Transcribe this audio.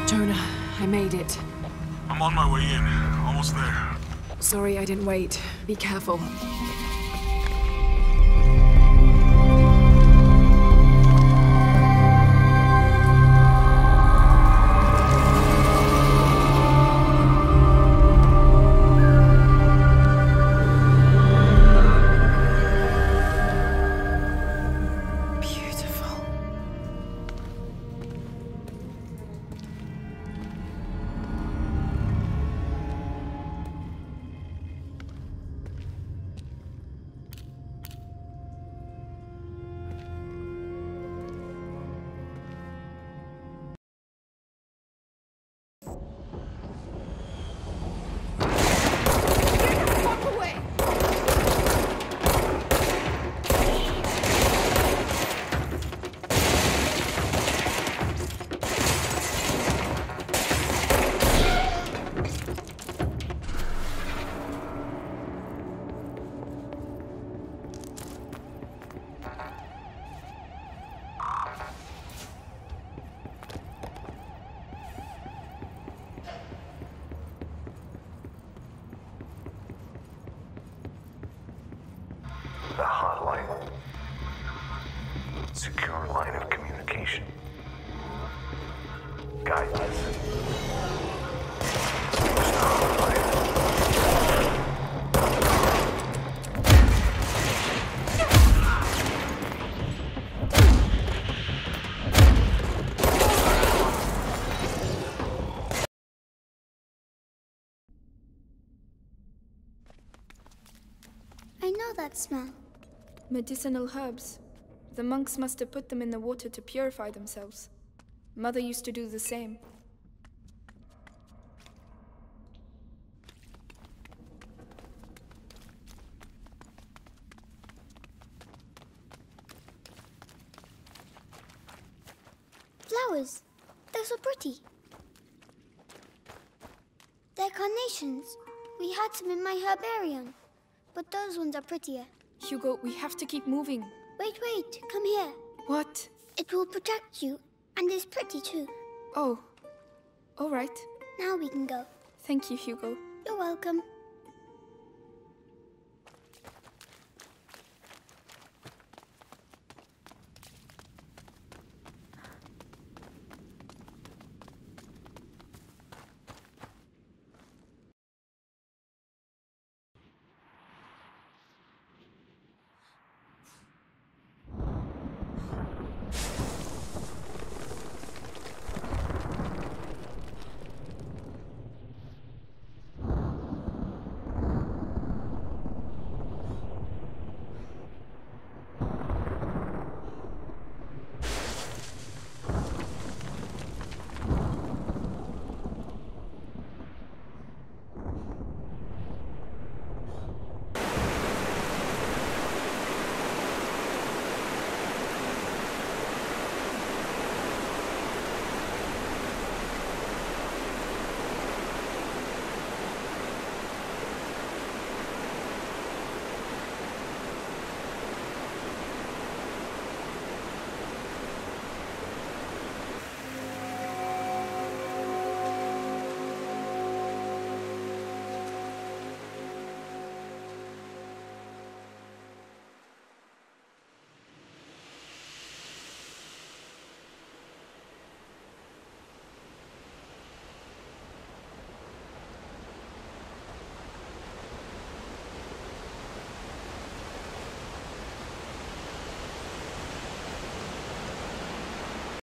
Jonah, I made it. I'm on my way in. Almost there. Sorry I didn't wait. Be careful. The hotline. Secure line of communication. Guidance. I know that smell. Medicinal herbs. The monks must have put them in the water to purify themselves. Mother used to do the same. Flowers. They're so pretty. They're carnations. We had some in my herbarium. But those ones are prettier. Hugo, we have to keep moving. Wait, come here. What? It will protect you, and is pretty too. Oh. All right. Now we can go. Thank you, Hugo. You're welcome.